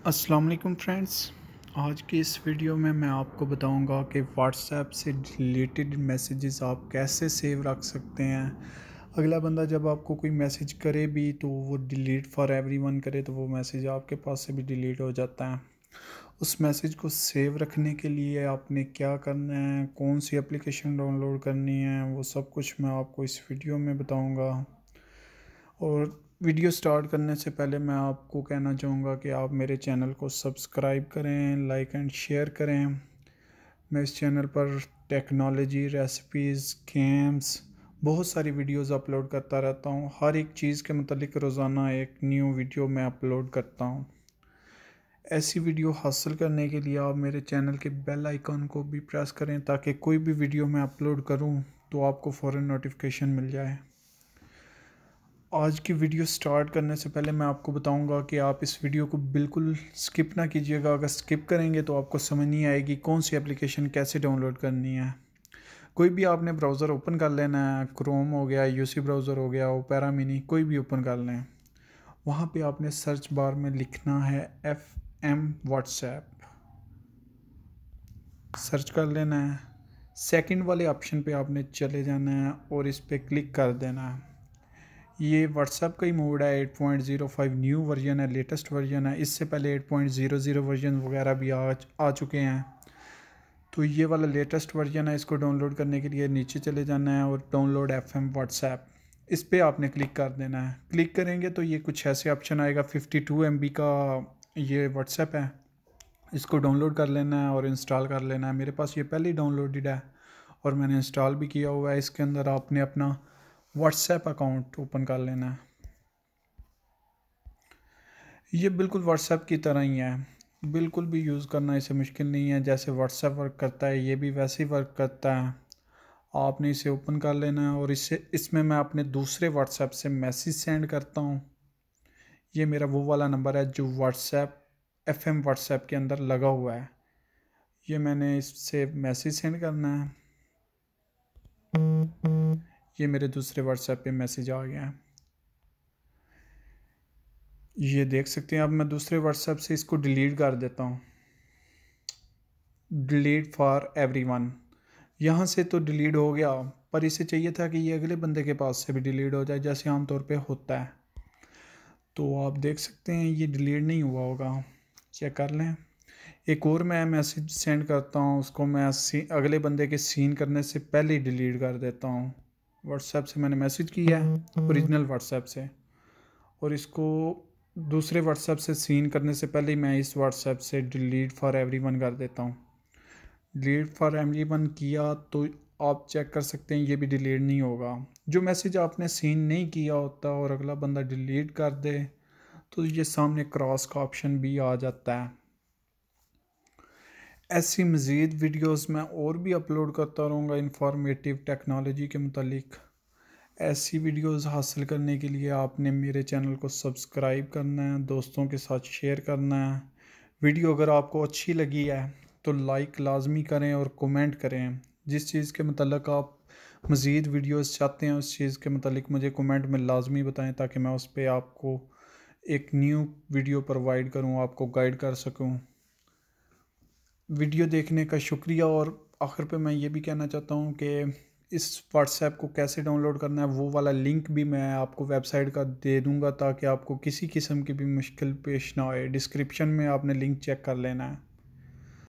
अस्सलाम वालेकुम फ्रेंड्स। आज की इस वीडियो में मैं आपको बताऊंगा कि व्हाट्सएप से रिलेटेड मैसेजेस आप कैसे सेव रख सकते हैं। अगला बंदा जब आपको कोई मैसेज करे भी तो वो डिलीट फॉर एवरीवन करे तो वो मैसेज आपके पास से भी डिलीट हो जाता है। उस मैसेज को सेव रखने के लिए आपने क्या करना है, कौन सी एप्लीकेशन डाउनलोड करनी है, वो सब कुछ मैं आपको इस वीडियो में बताऊँगा। और वीडियो स्टार्ट करने से पहले मैं आपको कहना चाहूँगा कि आप मेरे चैनल को सब्सक्राइब करें, लाइक एंड शेयर करें। मैं इस चैनल पर टेक्नोलॉजी, रेसिपीज़, गेम्स, बहुत सारी वीडियोस अपलोड करता रहता हूँ। हर एक चीज़ के मतलब रोज़ाना एक न्यू वीडियो मैं अपलोड करता हूँ। ऐसी वीडियो हासिल करने के लिए आप मेरे चैनल के बेल आइकन को भी प्रेस करें ताकि कोई भी वीडियो मैं अपलोड करूँ तो आपको फ़ौरन नोटिफिकेशन मिल जाए। आज की वीडियो स्टार्ट करने से पहले मैं आपको बताऊंगा कि आप इस वीडियो को बिल्कुल स्किप ना कीजिएगा। अगर स्किप करेंगे तो आपको समझ नहीं आएगी कौन सी एप्लीकेशन कैसे डाउनलोड करनी है। कोई भी आपने ब्राउज़र ओपन कर लेना है, क्रोम हो गया, यूसी ब्राउज़र हो गया, ओपेरा मिनी, कोई भी ओपन कर लें। वहाँ पे आपने सर्च बार में लिखना है FM व्हाट्सएप, सर्च कर लेना है। सेकंड वाले ऑप्शन पे आपने चले जाना है और इस पर क्लिक कर देना है। ये व्हाट्सएप का ही मोड है। 8.05 न्यू वर्जन है, लेटेस्ट वर्जन है। इससे पहले 8.00 वर्जन वगैरह भी आ चुके हैं। तो ये वाला लेटेस्ट वर्जन है। इसको डाउनलोड करने के लिए नीचे चले जाना है और डाउनलोड FM व्हाट्सएप, इस पर आपने क्लिक कर देना है। क्लिक करेंगे तो ये कुछ ऐसे ऑप्शन आएगा। 52 MB का ये व्हाट्सएप है। इसको डाउनलोड कर लेना है और इंस्टॉल कर लेना है। मेरे पास ये पहले ही डाउनलोडेड है और मैंने इंस्टॉल भी किया हुआ है। इसके अंदर आपने अपना व्हाट्सएप अकाउंट ओपन कर लेना है। ये बिल्कुल व्हाट्सएप की तरह ही है, बिल्कुल भी यूज़ करना इसे मुश्किल नहीं है। जैसे व्हाट्सएप वर्क करता है ये भी वैसे ही वर्क करता है। आपने इसे ओपन कर लेना है और इसमें मैं अपने दूसरे व्हाट्सएप से मैसेज सेंड करता हूँ। ये मेरा वो वाला नंबर है जो व्हाट्सएप FM व्हाट्सएप के अंदर लगा हुआ है। ये मैंने इससे मैसेज सेंड करना है। ये मेरे दूसरे व्हाट्सएप पे मैसेज आ गया है, ये देख सकते हैं। अब मैं दूसरे व्हाट्सएप से इसको डिलीट कर देता हूँ। डिलीट फॉर एवरीवन, यहाँ से तो डिलीट हो गया, पर इसे चाहिए था कि ये अगले बंदे के पास से भी डिलीट हो जाए जैसे आमतौर पे होता है। तो आप देख सकते हैं ये डिलीट नहीं हुआ होगा, चेक कर लें। एक और मैं मैसेज सेंड करता हूँ, उसको मैं अगले बंदे के सीन करने से पहले ही डिलीट कर देता हूँ। व्हाट्सएप से मैंने मैसेज किया है ओरिजिनल व्हाट्सएप से, और इसको दूसरे व्हाट्सएप से सीन करने से पहले ही मैं इस व्हाट्सएप से डिलीट फॉर एवरीवन कर देता हूँ। डिलीट फॉर एवरीवन किया तो आप चेक कर सकते हैं ये भी डिलीट नहीं होगा। जो मैसेज आपने सीन नहीं किया होता और अगला बंदा डिलीट कर दे तो ये सामने क्रॉस का ऑप्शन भी आ जाता है। ऐसी मज़ीद वीडियोस मैं और भी अपलोड करता रहूँगा इंफॉर्मेटिव टेक्नोलॉजी के मुतालिक। ऐसी वीडियोस हासिल करने के लिए आपने मेरे चैनल को सब्सक्राइब करना है, दोस्तों के साथ शेयर करना है। वीडियो अगर आपको अच्छी लगी है तो लाइक लाजमी करें और कमेंट करें। जिस चीज़ के मतलब आप मज़ीद वीडियोस चाहते हैं उस चीज़ के मतलब मुझे कमेंट में लाजमी बताएं ताकि मैं उस पर आपको एक न्यू वीडियो प्रोवाइड करूं, आपको गाइड कर सकूं। वीडियो देखने का शुक्रिया। और आखिर पे मैं ये भी कहना चाहता हूँ कि इस व्हाट्सएप को कैसे डाउनलोड करना है वो वाला लिंक भी मैं आपको वेबसाइट का दे दूँगा ताकि आपको किसी किस्म की भी मुश्किल पेश ना आए। डिस्क्रिप्शन में आपने लिंक चेक कर लेना है।